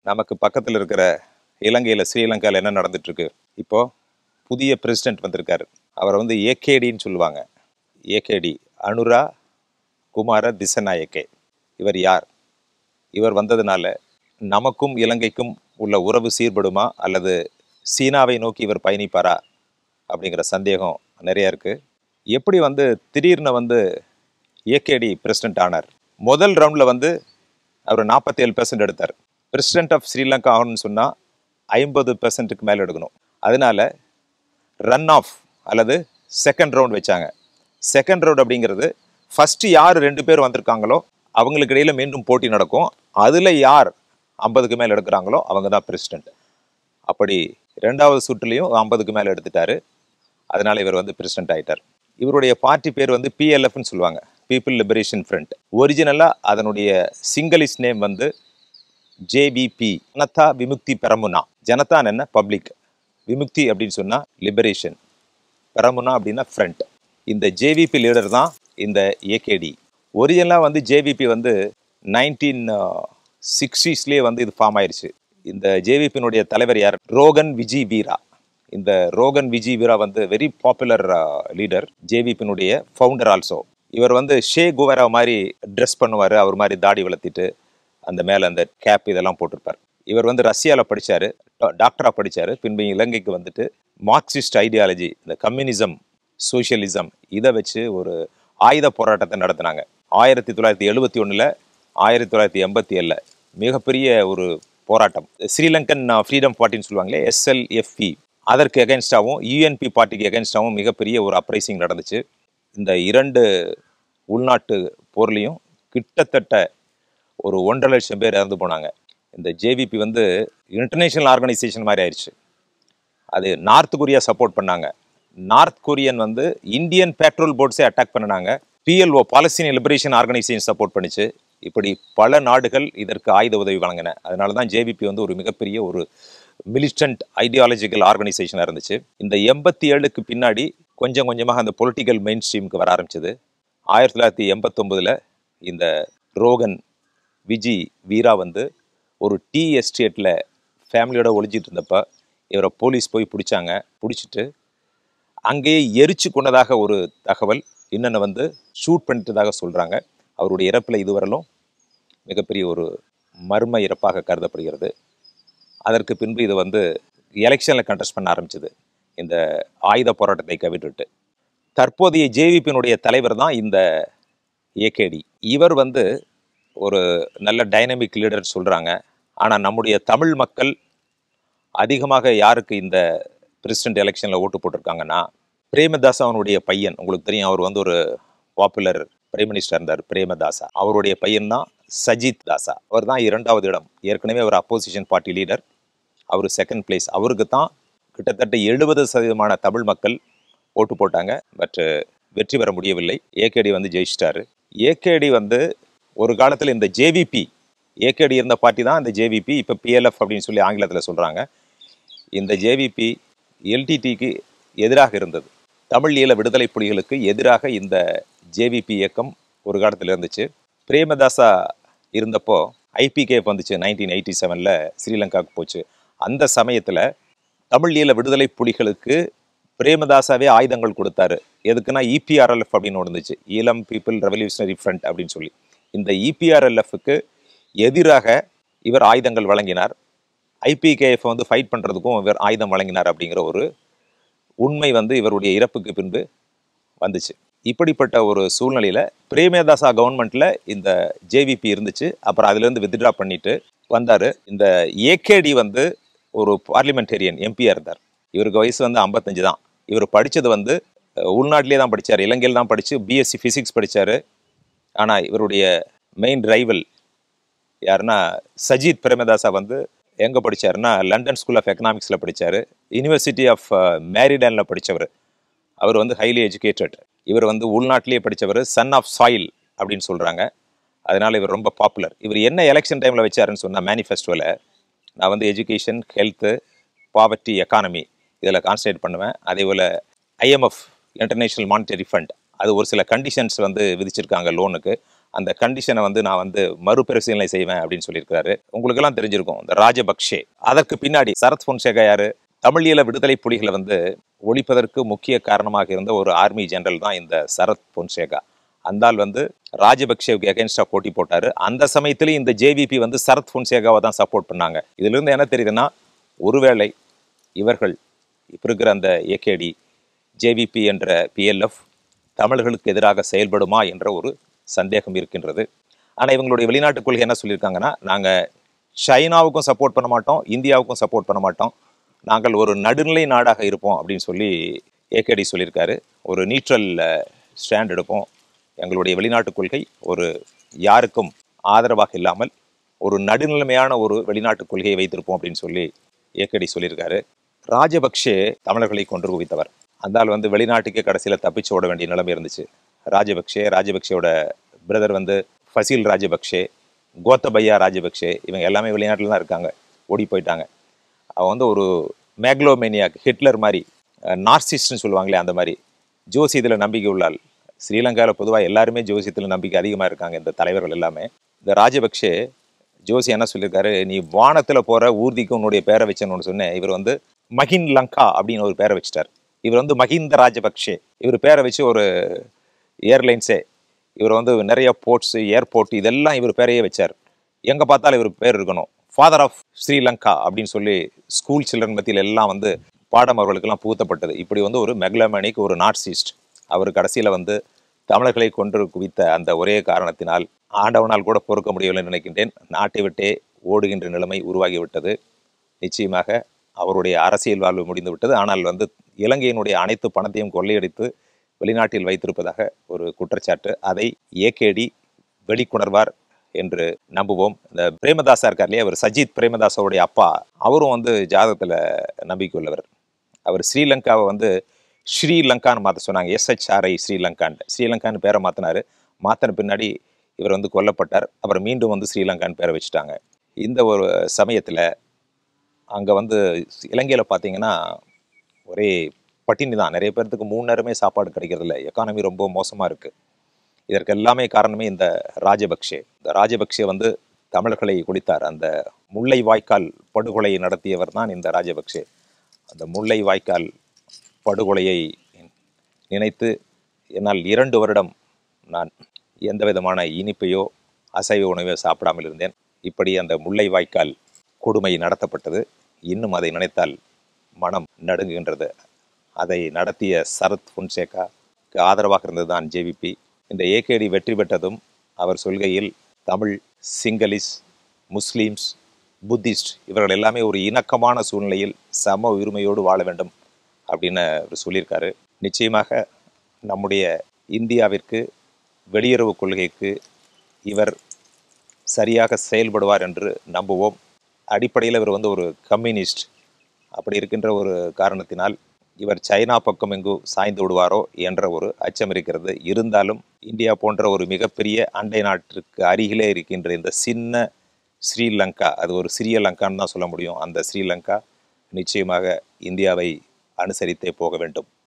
நமக்கு பக்கத்தில் இருக்கிற இலங்கையில் ஸ்ரீலங்காவில் என்ன நடந்துட்டுருக்கு? இப்போது புதிய பிரசிடெண்ட் வந்திருக்காரு. அவரை வந்து ஏகேடின்னு சொல்லுவாங்க. ஏகேடி அனுரா குமார திசநாயக்கே. இவர் யார்? இவர் வந்ததுனால நமக்கும் இலங்கைக்கும் உள்ள உறவு சீர்படுமா அல்லது சீனாவை நோக்கி இவர் பயணிப்பாரா அப்படிங்கிற சந்தேகம் நிறைய இருக்குது. எப்படி வந்து திடீர்னு வந்து ஏகேடி பிரசிடெண்ட் ஆனார்? முதல் ரவுண்டில் வந்து அவர் 47% எடுத்தார். பிரசிடெண்ட் ஆஃப் ஸ்ரீலங்கா ஆகணும்னு சொன்னால் 50%க்கு மேலே எடுக்கணும். அதனால ரன் ஆஃப் அல்லது செகண்ட் ரவுண்ட் வச்சாங்க. செகண்ட் ரவுண்ட் அப்படிங்கிறது ஃபஸ்ட்டு யார் 2 பேர் வந்திருக்காங்களோ அவங்களுக்கு இடையில் மீண்டும் போட்டி நடக்கும். அதில் யார் 50க்கு மேலே எடுக்கிறாங்களோ அவங்க தான் பிரசிடெண்ட். அப்படி 2வது சுற்றுலையும் 50க்கு மேலே எடுத்துட்டாரு. அதனால் இவர் வந்து பிரசிடெண்ட் ஆகிட்டார். இவருடைய பார்ட்டி பேர் வந்து பிஎல்எஃப்னு சொல்லுவாங்க, பீப்புள் லிபரேஷன் ஃப்ரண்ட். ஒரிஜினலாக அதனுடைய சிங்கிளிஷ் நேம் வந்து ஜேவிபி, ஜனதா விமுக்தி பெரமுனா. ஜனதான் என்ன? பப்ளிக். விமுக்தி அப்படின்னு சொன்னால் லிபரேஷன், பெரமுனா அப்படின்னா ஃப்ரண்ட். இந்த ஜேவிபி லீடர் தான் இந்த ஏகேடி. ஒரிஜினலாக வந்து ஜேவிபி வந்து 1960ஸ்லேயே வந்து இது ஃபார்ம் ஆயிடுச்சு. இந்த ஜேவிபியினுடைய தலைவர் யார்? ரோகன் விஜி வீரா. இந்த ரோகன் விஜி வீரா வந்து வெரி பாப்புலர் லீடர், ஜேவிபியினுடைய ஃபவுண்டர் ஆல்சோ. இவர் வந்து ஷே குவேரா மாதிரி ட்ரெஸ் பண்ணுவார். அவர் மாதிரி தாடி வளர்த்திட்டு அந்த மேலே அந்த கேப் இதெல்லாம் போட்டிருப்பார். இவர் வந்து ரஷ்யாவில் படித்தார், டாக்டராக படித்தார். பின்பு இலங்கைக்கு வந்துட்டு மார்க்சிஸ்ட் ஐடியாலஜி, இந்த கம்யூனிசம், சோஷியலிசம் இதை வச்சு ஒரு ஆயுத போராட்டத்தை நடத்தினாங்க. 1971 1987 மிகப்பெரிய ஒரு போராட்டம். ஸ்ரீலங்கன் ஃப்ரீடம் பார்ட்டின்னு சொல்லுவாங்களே, SLFP, அதற்கு எகென்ஸ்டாகவும் யூஎன்பி பார்ட்டிக்கு எகென்ஸ்டாகவும் மிகப்பெரிய ஒரு அப்ரைசிங் நடந்துச்சு. இந்த 2 உள்நாட்டு போர்லையும் கிட்டத்தட்ட ஒரு 1.5 லட்சம் பேர் இறந்து போனாங்க. இந்த ஜேவிபி வந்து இன்டர்நேஷ்னல் ஆர்கனைசேஷன் மாதிரி ஆயிடுச்சு. அது நார்த் கொரியா சப்போர்ட் பண்ணாங்க. நார்த் கொரியன் வந்து இந்தியன் பெட்ரோல் போட்ஸை அட்டாக் பண்ணினாங்க. PLO, பாலஸ்தீனிய லிபரேஷன் ஆர்கனைசேஷன் சப்போர்ட் பண்ணிச்சு. இப்படி பல நாடுகள் இதற்கு ஆயுத உதவி வழங்கின. அதனால தான் ஜேவிபி வந்து ஒரு மிகப்பெரிய ஒரு மிலிட்டன்ட் ஐடியாலஜிக்கல் ஆர்கனைசேஷனாக இருந்துச்சு. இந்த 87க்கு பின்னாடி கொஞ்சம் கொஞ்சமாக அந்த பொலிட்டிக்கல் மெயின் ஸ்ட்ரீமுக்கு வர ஆரம்பிச்சது. 1989 இந்த ரோகன் விஜி வீரா வந்து ஒரு டீ எஸ்டேட்டில் ஃபேமிலியோட ஒழிஞ்சிட்டு இருந்தப்ப இவரை போலீஸ் போய் பிடிச்சாங்க. பிடிச்சிட்டு அங்கேயே எரிச்சு கொண்டதாக ஒரு தகவல், இன்னொன்று வந்து ஷூட் பண்ணிட்டதாக சொல்கிறாங்க. அவருடைய இறப்பில் இதுவரையிலும் மிகப்பெரிய ஒரு மர்ம இறப்பாக கருதப்படுகிறது. அதற்கு பின்பு இது வந்து எலெக்ஷனில் கண்டெஸ்ட் பண்ண ஆரம்பிச்சது, இந்த ஆயுத போராட்டத்தை கவிட்டுட்டு. தற்போதைய ஜேவிபியினுடைய தலைவர் தான் இந்த ஏகேடி. இவர் வந்து ஒரு நல்ல டைனமிக் லீடர் சொல்கிறாங்க. ஆனால் நம்முடைய தமிழ் மக்கள் அதிகமாக யாருக்கு இந்த பிரசிடென்ட் எலெக்ஷனில் ஓட்டு போட்டிருக்காங்கன்னா, பிரேமதாசா அவனுடைய பையன். உங்களுக்கு தெரியும், அவர் வந்து ஒரு பாப்புலர் பிரைம் மினிஸ்டர் இருந்தார், பிரேமதாசா. அவருடைய பையன் தான் சஜித் தாசா. அவர் தான் 2வது இடம். ஏற்கனவே அவர் அப்போசிஷன் பார்ட்டி லீடர், அவர் செகண்ட் பிளேஸ். அவருக்கு தான் கிட்டத்தட்ட 70% தமிழ் மக்கள் ஓட்டு போட்டாங்க. பட் வெற்றி பெற முடியவில்லை. ஏகேடி வந்து ஜெயிச்சிட்டாரு. ஏகேடி வந்து ஒரு காலத்தில் இந்த ஜேவிபி, ஏகேடி இருந்த பார்ட்டி தான் இந்த ஜேவிபி, இப்போ PLF அப்படின்னு சொல்லி ஆங்கிலத்தில் சொல்கிறாங்க. இந்த ஜேவிபி LTTக்கு எதிராக இருந்தது. தமிழ் ஈழ விடுதலை புலிகளுக்கு எதிராக இந்த ஜேவிபி இயக்கம் ஒரு காலத்தில் இருந்துச்சு. பிரேமதாசா இருந்தப்போ IPKF வந்துச்சு. 1987 ஸ்ரீலங்காவுக்கு போச்சு. அந்த சமயத்தில் தமிழ் ஈழ விடுதலை புலிகளுக்கு பிரேமதாசாவே ஆயுதங்கள் கொடுத்தாரு. எதுக்குன்னா EPRLF அப்படின்னு இருந்துச்சு, ஈழம் பீப்புள் ரெவல்யூஷனரி ஃப்ரண்ட் அப்படின்னு சொல்லி. இந்த EPRLFக்கு எதிராக இவர் ஆயுதங்கள் வழங்கினார். IPKF வந்து ஃபைட் பண்ணுறதுக்கும் இவர் ஆயுதம் வழங்கினார் அப்படிங்கிற ஒரு உண்மை வந்து இவருடைய இறப்புக்கு பின்பு வந்துச்சு. இப்படிப்பட்ட ஒரு சூழ்நிலையில் பிரேமதாசா கவர்மெண்ட்டில் இந்த ஜேவிபி இருந்துச்சு. அப்புறம் அதுலேருந்து வித்ட்ரா பண்ணிட்டு வந்தார். இந்த ஏகேடி வந்து ஒரு பார்லிமெண்டேரியன் எம்பியாக இருந்தார். இவருக்கு வயசு வந்து 55 தான். இவர் படித்தது வந்து உள்நாட்டிலே தான் படித்தார், இலங்கையில் தான் படித்து BSc ஃபிசிக்ஸ் படித்தார். ஆனால் இவருடைய மெயின் ரைவல் யாருன்னா சஜித் பிரேமதாசா வந்து எங்கே படித்தாருன்னா லண்டன் ஸ்கூல் ஆஃப் எக்கனாமிக்ஸில் படித்தார். யூனிவர்சிட்டி ஆஃப் மேரிலாண்டில் படித்தவர். அவர் வந்து ஹைலி எஜுகேட்டட். இவர் வந்து உள்நாட்டிலேயே படித்தவர், சன் ஆஃப் சாயில் அப்படின்னு சொல்கிறாங்க. அதனால் இவர் ரொம்ப பாப்புலர். இவர் என்ன எலெக்ஷன் டைமில் வச்சாருன்னு சொன்னால், மேனிஃபெஸ்டோவில் நான் வந்து எஜுகேஷன், ஹெல்த்து, பாவர்ட்டி, எக்கானமி இதில் கான்சன்ட்ரேட் பண்ணுவேன். அதே போல் IMF, இன்டர்நேஷ்னல் மானிட்டரி ஃபண்ட், அது ஒரு சில கண்டிஷன்ஸ் வந்து விதிச்சிருக்காங்க லோனுக்கு. அந்த கண்டிஷனை வந்து நான் வந்து மறுபரிசீலனை செய்வேன் அப்படின்னு சொல்லியிருக்காரு. உங்களுக்கு எல்லாம் தெரிஞ்சிருக்கும் இந்த ராஜபக்ஷே. அதற்கு பின்னாடி சரத் பொன்சேகா யாரு? தமிழீழ விடுதலை புலிகளை வந்து ஒழிப்பதற்கு முக்கிய காரணமாக இருந்த ஒரு ஆர்மி ஜெனரல் தான் இந்த சரத் பொன்சேகா. அந்த ஆள் வந்து ராஜபக்சேவுக்கு எகென்ஸ்டா போட்டி போட்டாரு. அந்த சமயத்திலேயே இந்த ஜேவிபி வந்து சரத் பொன்சேகாவை தான் சப்போர்ட் பண்ணாங்க. இதுல இருந்து என்ன தெரியுதுன்னா, ஒருவேளை இவர்கள் இப்ப இருக்கிற அந்த ஏகேடி ஜேவிபி என்ற பிஎல்எஃப் தமிழர்களுக்கு எதிராக செயல்படுமா என்ற ஒரு சந்தேகம் இருக்கின்றது. ஆனால் இவங்களுடைய வெளிநாட்டு கொள்கை என்ன சொல்லியிருக்காங்கன்னா, நாங்கள் சைனாவுக்கும் சப்போர்ட் பண்ண மாட்டோம், இந்தியாவுக்கும் சப்போர்ட் பண்ண மாட்டோம், நாங்கள் ஒரு நடுநிலை நாடாக இருப்போம் அப்படின்னு சொல்லி ஏகேடி சொல்லியிருக்காரு. ஒரு நியூட்ரல் ஸ்டாண்ட் எடுப்போம், எங்களுடைய வெளிநாட்டு கொள்கை ஒரு யாருக்கும் ஆதரவாக இல்லாமல் ஒரு நடுநிலைமையான ஒரு வெளிநாட்டு கொள்கையை வைத்திருப்போம் அப்படின்னு சொல்லி ஏகேடி சொல்லியிருக்காரு. ராஜபக்ஷே தமிழர்களை கொன்று குவித்தவர். அந்த ஆள் வந்து வெளிநாட்டுக்கே கடைசியில் தப்பிச்சு ஓட வேண்டிய நிலைமை இருந்துச்சு. ராஜபக்ஷேவோட பிரதர் வந்து ஃபசீல் ராஜபக்ஷே, கோத்தபையா ராஜபக்ஷே, இவங்க எல்லாமே வெளிநாட்டில் தான் இருக்காங்க, ஓடி போயிட்டாங்க. அவன் வந்து ஒரு மேக்லோமேனியாக், ஹிட்லர் மாதிரி, நார்சிஸ்ட்னு சொல்லுவாங்களே அந்த மாதிரி, ஜோசியத்தில் நம்பிக்கை உள்ளாள். ஸ்ரீலங்காவில் பொதுவாக எல்லாருமே ஜோசியத்தில் நம்பிக்கை அதிகமாக இருக்காங்க, இந்த தலைவர்கள் எல்லாமே. இந்த ராஜபக்ஷே ஜோசி என்ன சொல்லியிருக்காரு, நீ வானத்தில் போகிற ஊர்திக்கு உன்னுடைய பேரை வச்சேன்னு சொன்னேன். இவர் வந்து மஹின் லங்கா அப்படின்னு ஒரு பேரை வச்சிட்டார். இவர் வந்து மஹிந்த ராஜபக்ஷே. இவர் பேரை வச்சு ஒரு ஏர்லைன்ஸே, இவர் வந்து நிறைய போர்ட்ஸு, ஏர்போர்ட் இதெல்லாம் இவர் பேரையே வச்சார். எங்கே பார்த்தாலும் இவர் பேர் இருக்கணும். ஃபாதர் ஆஃப் ஸ்ரீலங்கா அப்படின்னு சொல்லி ஸ்கூல் சில்ட்ரன் மத்தியில் எல்லாம் வந்து பாடம் அவர்களுக்கெல்லாம் புகுத்தப்பட்டது. இப்படி வந்து ஒரு மெக்லமேனிக், ஒரு நார்சிஸ்ட். அவர் கடைசியில் வந்து தமிழர்களை கொன்று குவித்த அந்த ஒரே காரணத்தினால் ஆண்டவனால் கூட பொறுக்க முடியவில்லை நினைக்கின்றேன், நாட்டை விட்டே ஓடுகின்ற நிலைமை உருவாகிவிட்டது. நிச்சயமாக அவருடைய அரசியல் வாழ்வு முடிந்து விட்டது. ஆனால் வந்து இலங்கையினுடைய அனைத்து பணத்தையும் கொள்ளையடித்து வெளிநாட்டில் வைத்திருப்பதாக ஒரு குற்றச்சாட்டு. அதை ஏகேடி வெளிக்கொணர்வார் என்று நம்புவோம். இந்த பிரேமதாசா இருக்கார் இல்லையா, அவர் சஜித் பிரேமதாசாவுடைய அப்பா, அவரும் வந்து ஜாதகத்தில் நம்பிக்கை உள்ளவர். அவர் ஸ்ரீலங்காவை வந்து ஸ்ரீலங்கான்னு மாற்ற சொன்னாங்க, SHRI ஸ்ரீலங்கான்னு பேரை மாற்றினார். மாற்றின பின்னாடி இவர் வந்து கொல்லப்பட்டார். அப்புறம் மீண்டும் வந்து ஸ்ரீலங்கான்னு பேரை வச்சுட்டாங்க. இந்த ஒரு சமயத்தில் அங்கே வந்து இலங்கையில் பார்த்தீங்கன்னா ஒரே பட்டினி தான். நிறைய பேர்த்துக்கு 3 நேரமே சாப்பாடு கிடைக்கிறதில்ல. எக்கானமி ரொம்ப மோசமாக இருக்குது. இதற்கு எல்லாமே காரணமே இந்த ராஜபக்ஷே. இந்த ராஜபக்ஷே வந்து தமிழர்களை குடித்தார். அந்த முல்லை வாய்க்கால் படுகொலையை நடத்தியவர் தான் இந்த ராஜபக்ஷே. அந்த முல்லை வாய்க்கால் படுகொலையை நினைத்து என்னால் 2 வருடம் நான் எந்த விதமான இனிப்பையோ அசைவ உணவையோ சாப்பிடாமல் இருந்தேன். இப்படி அந்த முல்லை வாய்க்கால் கொடுமை நடத்தப்பட்டது. இன்னும் அதை நினைத்தால் மனம் நடுங்குகின்றது. அதை நடத்திய சரத் பொன்சேகாவுக்கு ஆதரவாக இருந்தது தான் ஜேவிபி. இந்த ஏகேடி வெற்றி பெற்றதும் அவர் சொல்கையில் தமிழ், சிங்களீஸ், முஸ்லீம்ஸ், புத்திஸ்ட் இவர்கள் எல்லாமே ஒரு இணக்கமான சூழ்நிலையில் சம உரிமையோடு வாழ வேண்டும் அப்படின்னு அவர் சொல்லியிருக்காரு. நிச்சயமாக நம்முடைய இந்தியாவிற்கு வெளியுறவு கொள்கைக்கு இவர் சரியாக செயல்படுவார் என்று நம்புவோம். அடிப்படையில் இவர் வந்து ஒரு கம்யூனிஸ்ட். அப்படி இருக்கின்ற ஒரு காரணத்தினால் இவர் சைனா பக்கம் எங்கு சாய்ந்து விடுவாரோ என்ற ஒரு அச்சம் இருக்கிறது. இருந்தாலும் இந்தியா போன்ற ஒரு மிகப்பெரிய அண்டை நாட்டிற்கு அருகிலே இருக்கின்ற இந்த சின்ன ஸ்ரீலங்கா, அது ஒரு சிறிய லங்கான்னு தான் சொல்ல முடியும், அந்த ஸ்ரீலங்கா நிச்சயமாக இந்தியாவை அனுசரித்தே போக வேண்டும்.